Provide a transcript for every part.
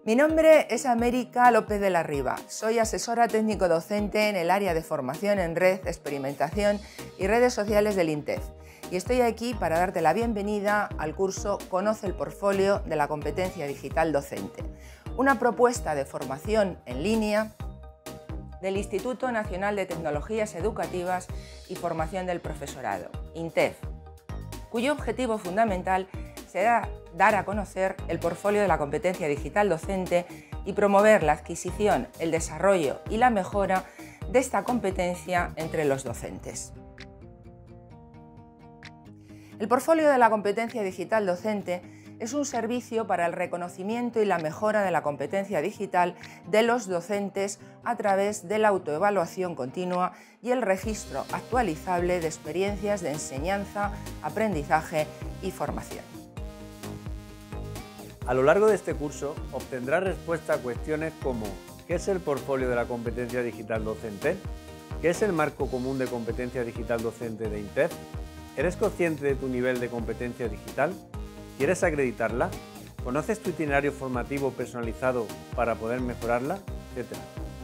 Mi nombre es América López de la Riva. Soy asesora técnico docente en el área de formación en red, experimentación y redes sociales del INTEF. Y estoy aquí para darte la bienvenida al curso Conoce el portfolio de la competencia digital docente, una propuesta de formación en línea del Instituto Nacional de Tecnologías Educativas y Formación del Profesorado, INTEF, cuyo objetivo fundamental será dar a conocer el portfolio de la competencia digital docente y promover la adquisición, el desarrollo y la mejora de esta competencia entre los docentes. El portfolio de la competencia digital docente es un servicio para el reconocimiento y la mejora de la competencia digital de los docentes a través de la autoevaluación continua y el registro actualizable de experiencias de enseñanza, aprendizaje y formación. A lo largo de este curso obtendrás respuesta a cuestiones como ¿qué es el portfolio de la competencia digital docente? ¿Qué es el marco común de competencia digital docente de INTEF? ¿Eres consciente de tu nivel de competencia digital? ¿Quieres acreditarla? ¿Conoces tu itinerario formativo personalizado para poder mejorarla? Etcétera.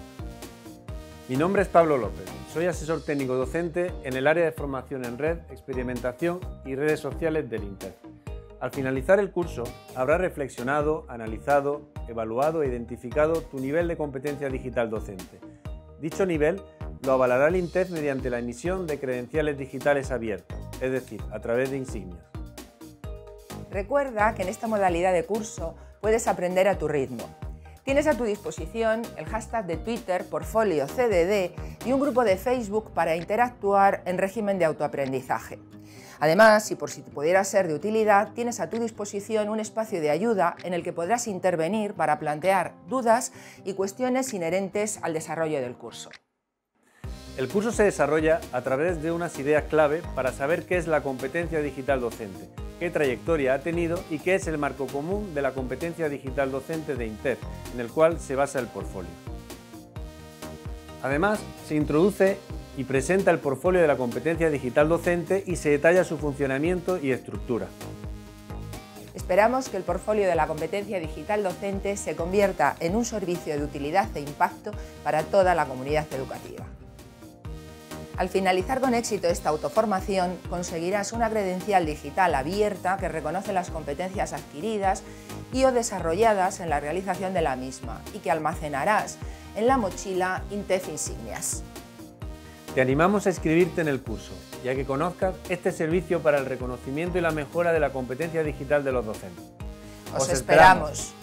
Mi nombre es Pablo López, soy asesor técnico docente en el área de formación en red, experimentación y redes sociales del INTEF. Al finalizar el curso, habrás reflexionado, analizado, evaluado e identificado tu nivel de competencia digital docente. Dicho nivel lo avalará el INTEF mediante la emisión de credenciales digitales abiertos, es decir, a través de insignias. Recuerda que en esta modalidad de curso puedes aprender a tu ritmo. Tienes a tu disposición el hashtag de Twitter PortfolioCDD y un grupo de Facebook para interactuar en régimen de autoaprendizaje. Además, y por si te pudiera ser de utilidad, tienes a tu disposición un espacio de ayuda en el que podrás intervenir para plantear dudas y cuestiones inherentes al desarrollo del curso. El curso se desarrolla a través de unas ideas clave para saber qué es la competencia digital docente, qué trayectoria ha tenido y qué es el marco común de la competencia digital docente de INTEF, en el cual se basa el portfolio. Además, se introduce y presenta el portfolio de la competencia digital docente y se detalla su funcionamiento y estructura. Esperamos que el portfolio de la competencia digital docente se convierta en un servicio de utilidad e impacto para toda la comunidad educativa. Al finalizar con éxito esta autoformación, conseguirás una credencial digital abierta que reconoce las competencias adquiridas y o desarrolladas en la realización de la misma y que almacenarás en la mochila INTEF Insignias. Te animamos a inscribirte en el curso y a que conozcas este servicio para el reconocimiento y la mejora de la competencia digital de los docentes. ¡Os esperamos!